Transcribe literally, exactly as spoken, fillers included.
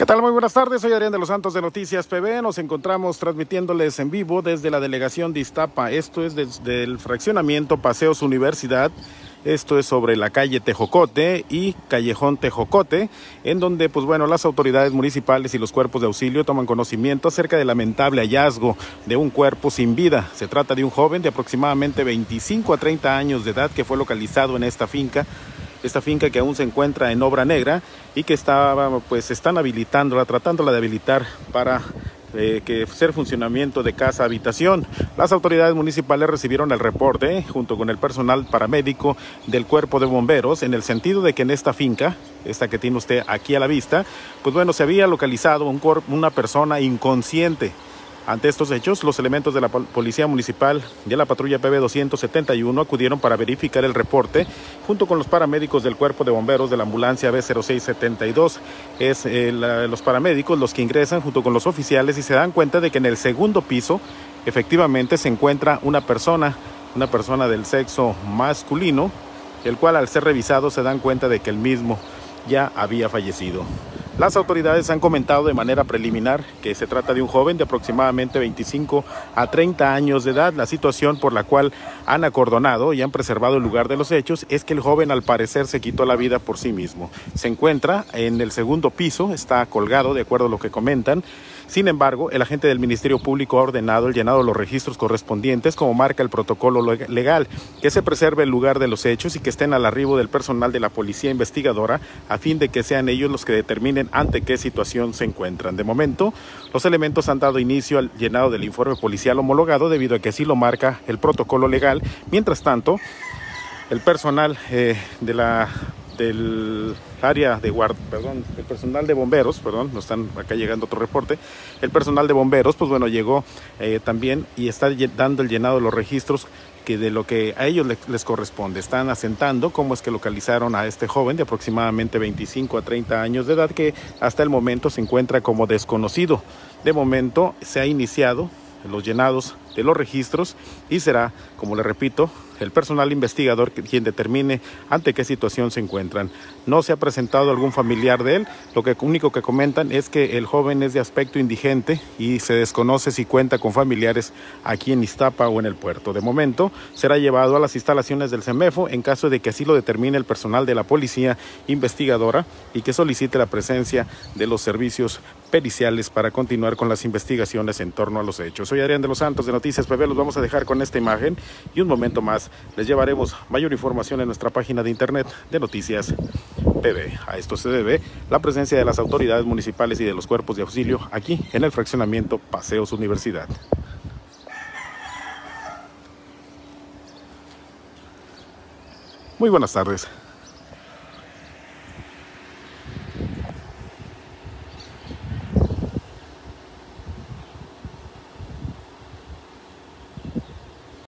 ¿Qué tal? Muy buenas tardes, soy Adrián de los Santos de Noticias P B. Nos encontramos transmitiéndoles en vivo desde la delegación de Iztapa. Esto es desde el fraccionamiento Paseos Universidad. Esto es sobre la calle Tejocote y Callejón Tejocote, en donde, pues bueno, las autoridades municipales y los cuerpos de auxilio toman conocimiento acerca del lamentable hallazgo de un cuerpo sin vida. Se trata de un joven de aproximadamente veinticinco a treinta años de edad que fue localizado en esta finca. Esta finca que aún se encuentra en obra negra y que estaba, pues están habilitándola, tratándola de habilitar para eh, que sea el funcionamiento de casa habitación. Las autoridades municipales recibieron el reporte junto con el personal paramédico del cuerpo de bomberos, en el sentido de que en esta finca, esta que tiene usted aquí a la vista, pues bueno, se había localizado un una persona inconsciente. Ante estos hechos, los elementos de la Policía Municipal de la Patrulla P B doscientos setenta y uno acudieron para verificar el reporte junto con los paramédicos del Cuerpo de Bomberos de la Ambulancia B cero seis setenta y dos. Es eh, la, los paramédicos los que ingresan junto con los oficiales y se dan cuenta de que en el segundo piso efectivamente se encuentra una persona, una persona del sexo masculino, el cual al ser revisado se dan cuenta de que el mismo ya había fallecido. Las autoridades han comentado de manera preliminar que se trata de un joven de aproximadamente veinticinco a treinta años de edad. La situación por la cual han acordonado y han preservado el lugar de los hechos es que el joven al parecer se quitó la vida por sí mismo. Se encuentra en el segundo piso, está colgado de acuerdo a lo que comentan. Sin embargo, el agente del Ministerio Público ha ordenado el llenado de los registros correspondientes, como marca el protocolo legal, que se preserve el lugar de los hechos y que estén al arribo del personal de la policía investigadora, a fin de que sean ellos los que determinen ante qué situación se encuentran. De momento, los elementos han dado inicio al llenado del informe policial homologado, debido a que así lo marca el protocolo legal. Mientras tanto, el personal eh, de la... del área de guardia, perdón, el personal de bomberos, perdón, nos están acá llegando otro reporte, el personal de bomberos, pues bueno, llegó eh, también y está dando el llenado de los registros que de lo que a ellos les, les corresponde. Están asentando cómo es que localizaron a este joven de aproximadamente veinticinco a treinta años de edad, que hasta el momento se encuentra como desconocido. De momento se ha iniciado los llenados de los registros y será, como le repito, el personal investigador quien determine ante qué situación se encuentran. No se ha presentado algún familiar de él. Lo que único que comentan es que el joven es de aspecto indigente y se desconoce si cuenta con familiares aquí en Iztapa o en el puerto. De momento será llevado a las instalaciones del CEMEFO en caso de que así lo determine el personal de la policía investigadora y que solicite la presencia de los servicios periciales para continuar con las investigaciones en torno a los hechos. Soy Adrián de los Santos de Noticias P B. Los vamos a dejar con esta imagen y un momento más les llevaremos mayor información en nuestra página de internet de Noticias P B. A esto se debe la presencia de las autoridades municipales y de los cuerpos de auxilio aquí en el fraccionamiento Paseos Universidad. Muy buenas tardes.